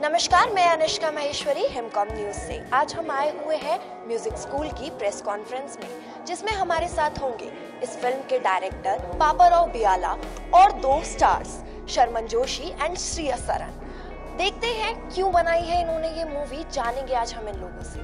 नमस्कार, मैं अनुष्का महेश्वरी हिमकॉम न्यूज से। आज हम आए हुए हैं म्यूजिक स्कूल की प्रेस कॉन्फ्रेंस में, जिसमें हमारे साथ होंगे इस फिल्म के डायरेक्टर पापाराव बियाला और 2 स्टार्स शर्मन जोशी एंड श्रिया सरन। देखते हैं क्यों बनाई है इन्होंने ये मूवी, जानेंगे आज हम इन लोगों से।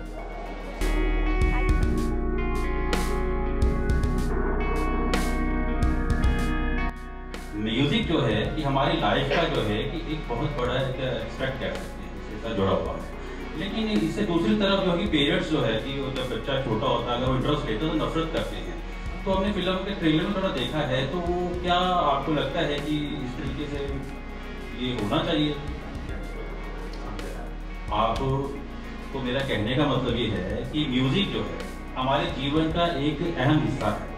म्यूजिक जो है कि हमारी लाइफ का जो है कि एक बहुत बड़ा एक्सपेक्ट कह सकते हैं, इसके साथ जुड़ा हुआ है। लेकिन इससे दूसरी तरफ जो कि पेरेंट्स जो है कि जब बच्चा छोटा होता है, अगर वो इंटरेस्ट लेते हैं तो नफरत करते हैं। तो हमने फिल्म के ट्रेलर में थोड़ा देखा है, तो क्या आपको लगता है कि इस तरीके से ये होना चाहिए? आप तो मेरा कहने का मतलब ये है कि म्यूजिक जो है हमारे जीवन का एक अहम हिस्सा है,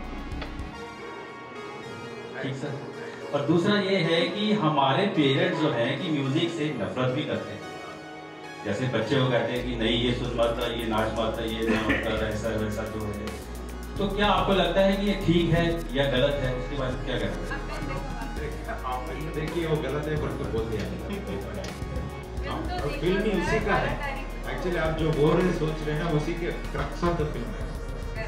ठीक सर। और दूसरा ये है कि हमारे पेरेंट्स जो हैं कि म्यूजिक से नफरत भी करते हैं। जैसे बच्चे को कहते हैं कि नहीं ये सुन मत, ये नाच मत, ये ना मत कर, ऐसा वैसा जो है। तो क्या आपको लगता है कि ये ठीक है या गलत है? उसके बाद क्या कहते हैं? देखिए वो गलत है पर तो बोल दिया। फिल्म ही उसी का है। एक्चुअली आप जो बोल रहे सोच रहे हैं ना, उसी के क्रक्स ऑफ द फिल्म है।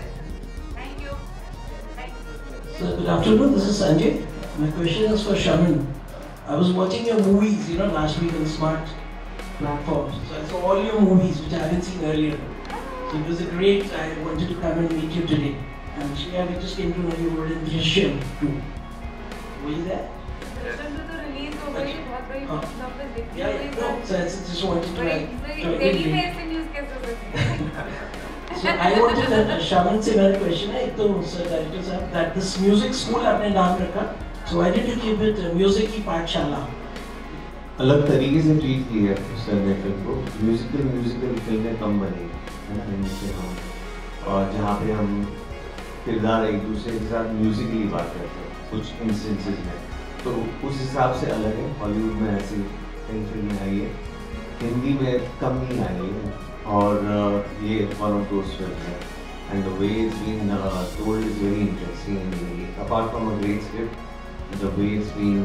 So, good afternoon, this is Sanjay. My question is for Shaman. I was watching your movies, last week on Smart platforms. So I saw all your movies, which I haven't seen earlier. So it was a great, I wanted to come and meet you today. And Shreya, we just came to know you were in Drishyam too. Were you there? Drishyam तो release हो गई, बहुत बड़ी box office hit हुई। No, so I just wanted to Delhi में ऐसे news कैसे हो सकती है? So I wanted Shaman से मेरा question है, एक तो सर डायरेक्टर साहब, that this music school आपने नाम रखा, so why did you keep it music की पाठशाला? अलग तरीके से ट्रीट किया सर ने फिल्म को। म्यूजिकल फिल्में कम बनी है इनसे हम, और जहाँ पे हम किरदार एक दूसरे के साथ म्यूजिकली बात करते हैं कुछ इंस्टेंसेस में, तो उस हिसाब से अलग है। हॉलीवुड में ऐसी कई फिल्में आई है, हिंदी में कम ही आई है, और ये वन ऑफ दोस फिल्म है। And the way it's been told is very interesting. Apart from a great script, the way it's been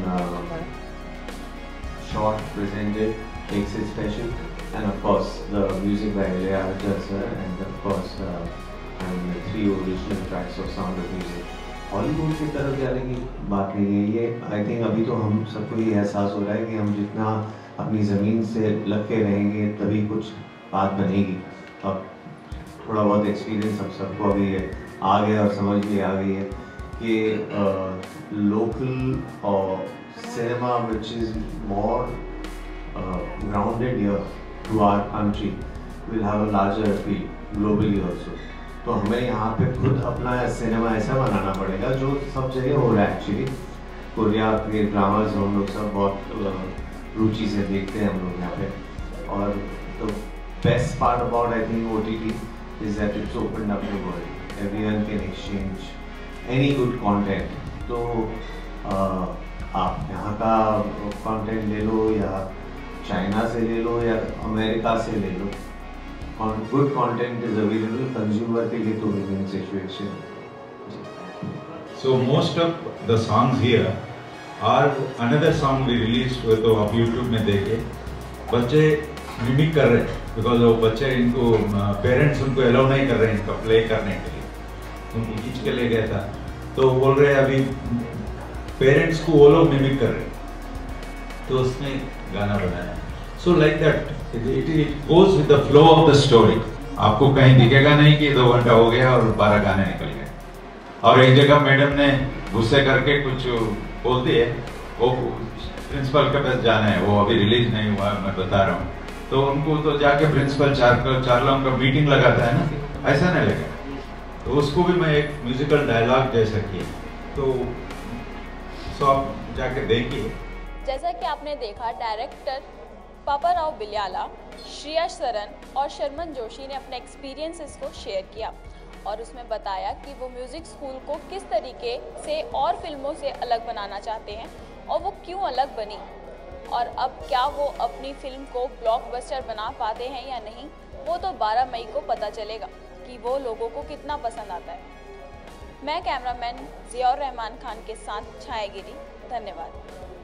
shot, presented, makes it special, and of course the music by Ilayaraja sir, and of course and the 3 original tracks of Sound of Music. Hollywood की तरफ जाने की बात नहीं है ये। I think अभी तो हम सबको ये एहसास हो रहा है कि हम जितना अपनी ज़मीन से लग के रहेंगे तभी कुछ बात बनेगी। अब थोड़ा बहुत एक्सपीरियंस अब सबको अभी आ गया और समझ भी आ गई है कि local cinema which is more grounded here to our country will have a larger appeal globally also. तो हमें यहाँ पे खुद अपना सिनेमा ऐसा बनाना पड़ेगा जो सब जगह हो रहा है। एक्चुअली कोरिया के ड्रामाज हम लोग सब बहुत रुचि से देखते हैं हम लोग यहाँ पे। और तो best part about I think OTT is that it's opened up the world. Everyone can exchange any good content. तो आप यहाँ का कंटेंट ले लो या चाइना से ले लो या अमेरिका से ले लो, good content is available consumer के लिए तो win situation. So most of the songs here are another song we released with तो आप YouTube में देखे बच्चे मिमिक कर रहे हैं, बिकॉज वो बच्चे इनको पेरेंट्स उनको अलाउ नहीं कर रहे हैं इनका प्ले करने के लिए। उनको खींच के ले गया था तो बोल रहे हैं अभी पेरेंट्स को वो लोग मिमिक कर रहे हैं, तो उसने गाना बनाया। So like that it goes with the flow of the story. आपको कहीं दिखेगा नहीं कि 2 घंटा हो गया और 12 गाने निकल गए। और एक जगह मैडम ने गुस्से करके कुछ बोल दिए, वो प्रिंसिपल के पास जाना है, वो अभी रिलीज नहीं हुआ मैं बता रहा हूँ। तो उनको तो जाके प्रिंसिपल चार लोगों का मीटिंग लगाता है ना, ऐसा नहीं लगा। तो उसको भी मैं एक म्यूजिकल डायलॉग जैसा किया, तो सो आप जाके देखिए। जैसा कि आपने देखा, डायरेक्टर पापाराव बियाला, श्रिया सरन और शर्मन जोशी ने अपने एक्सपीरियंसेस को शेयर किया और उसमें बताया कि वो म्यूज़िक स्कूल को किस तरीके से और फिल्मों से अलग बनाना चाहते हैं और वो क्यों अलग बनी, और अब क्या वो अपनी फिल्म को ब्लॉकबस्टर बना पाते हैं या नहीं, वो तो 12 मई को पता चलेगा कि वो लोगों को कितना पसंद आता है। मैं कैमरामैन ज़ियाउर रहमान खान के साथ छायागिरी, धन्यवाद।